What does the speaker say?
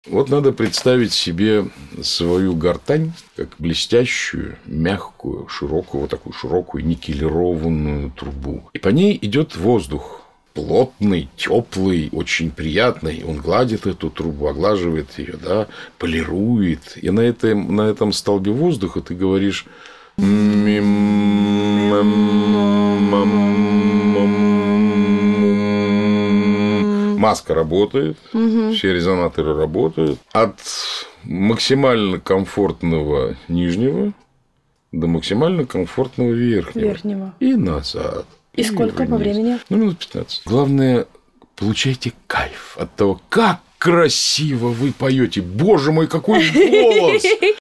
Вот надо представить себе свою гортань как блестящую, мягкую, широкую, вот такую широкую никелированную трубу. И по ней идет воздух. Плотный, теплый, очень приятный. Он гладит эту трубу, оглаживает ее, да, полирует. И на этом столбе воздуха ты говоришь... Маска работает, все резонаторы работают. От максимально комфортного нижнего до максимально комфортного верхнего. И назад. И сколько по времени? Минут 15. Главное, получайте кайф от того, как красиво вы поете. Боже мой, какой голос!